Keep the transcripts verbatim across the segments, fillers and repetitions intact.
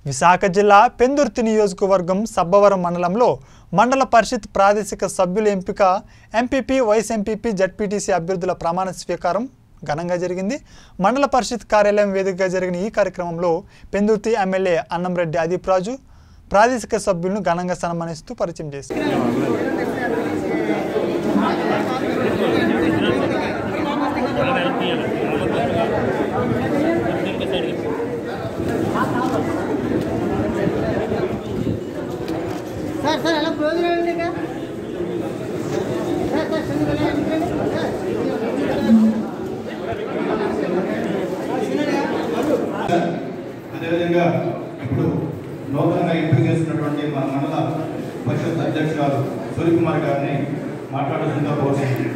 విశాఖ జిల్లా పెందుర్తి నియోజకవర్గం సబ్బవరం మండలంలో మండల పరిషత్ ప్రాదేశిక సభ్యుల ఎంపిక ఎంపీపీ వైస్ ఎంపీపీ జడ్పీటీసీ అభ్యర్థుల ప్రమాణ స్వీకారం ఘనంగా జరిగింది. మండల పరిషత్ కార్యాలయం వేదికగా జరిగిన ఈ కార్యక్రమంలో పెందుర్తి ఎమ్మెల్యే అన్నంరెడ్డి అదీప్ రాజు ప్రాదేశిక సభ్యులను ఘనంగా సన్మానిస్తూ పరిచయం చేశారు. सर सर अलग क्लोज रहने का सर सर संग वाले అదే విధంగా ఇప్పుడు నూతనంగా ఎంపిక చేస్తున్నటువంటి మన మండల పరిషత్ అధ్యక్షురాలు సూర్యకుమార్ గారిని మాట్లాడుతుందా కోరుతున్నాను.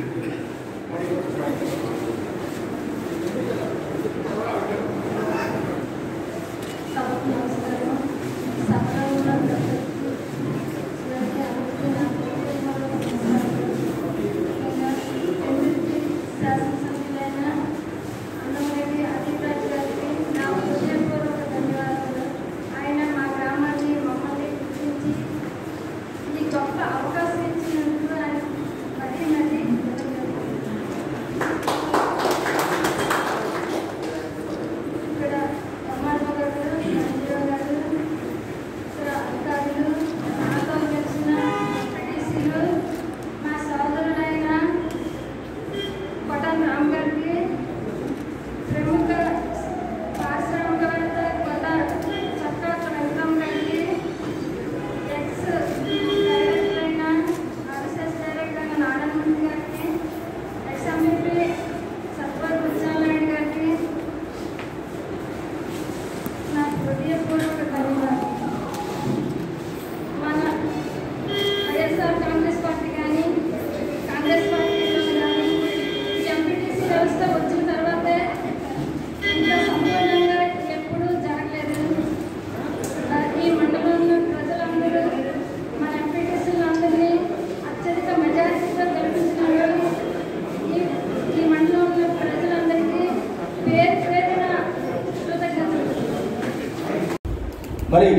మరి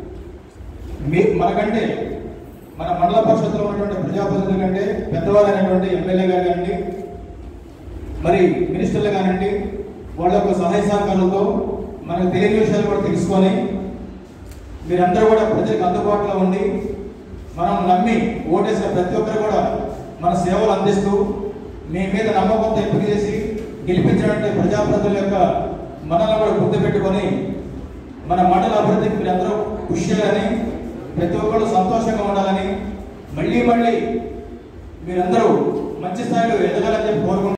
మీ మనకంటే మన మండల పరిషత్తులో ఉన్నటువంటి ప్రజాప్రతినిధుల కంటే పెద్దవారైనటువంటి ఎమ్మెల్యే గారు కానివ్వండి, మరి మినిస్టర్లు కానివ్వండి, వాళ్ళ యొక్క సహాయ సహకారాలతో మనకు తెలియని విషయాలు కూడా తెలుసుకొని మీరందరూ కూడా ప్రజలకు అందుబాటులో ఉండి మనం నమ్మి ఓటేసిన ప్రతి ఒక్కరు కూడా మన సేవలు అందిస్తూ మీ మీద నమ్మకంతో ఎంపిక చేసి గెలిపించినటువంటి ప్రజాప్రతినిధుల యొక్క మనల్ని కూడా గుర్తుపెట్టుకొని మన మండల అభివృద్ధికి మీరందరూ కృషి చేయాలని, ప్రతి ఒక్కరు సంతోషంగా ఉండాలని, మళ్ళీ మళ్ళీ మీరందరూ మంచి స్థాయిలో ఎదగాలని చెప్పి కోరుకుంటున్నాను.